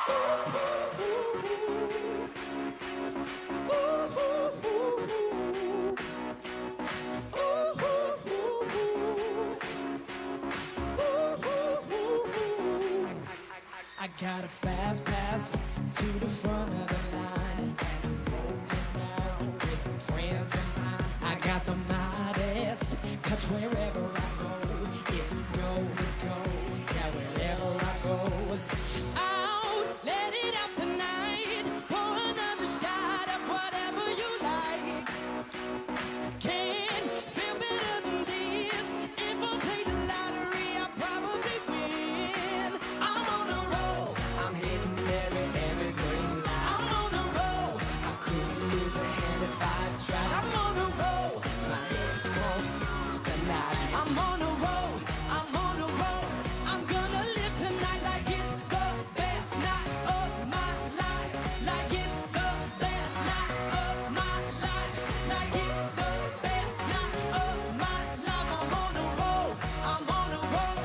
I got a fast pass to the front of the line, and I'm rolling down with some friends of mine. I got the Midas touch wherever I go. It's go, let's go, yeah, wherever I go. Out, let it out tonight. Pour another shot of whatever you like. Can't feel better than this. If I played the lottery, I'd probably win. I'm on a roll, I'm hitting every green light. I'm on a roll, I couldn't lose a hand if I tried. I'm on a roll, my ex won't tonight. I'm on a roll, I'm on a roll. I'm gonna live tonight like it's the best night of my life. Like it's the best night of my life. Like it's the best night of my life. I'm on a roll, I'm on a roll.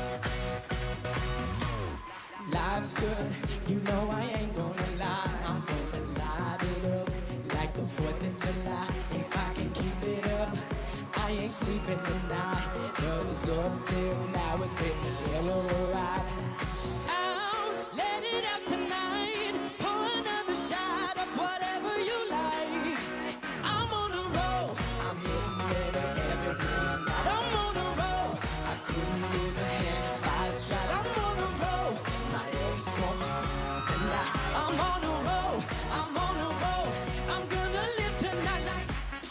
Life's good, you know I ain't gonna lie. I'm gonna light it up like the 4th of July. If I can keep it up, I ain't sleeping tonight. 'Cause up till now it's been a hell of a ride. Out, let it out tonight. Pour another shot of whatever you like. I'm on a roll, I'm hitting every green light. I'm on a roll, I couldn't lose a hand if I tried. I'm on a roll, my ex won't tonight. I'm on a roll, I'm on a roll. I'm gonna live tonight like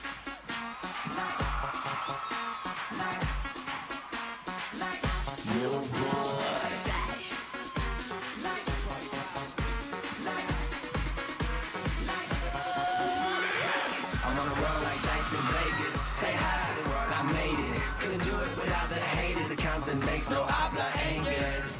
Little boys. I'm on a roll like dice in Vegas. Say hi to the world, I made it. Couldn't do it without the haters. Accounts and makes no habla English.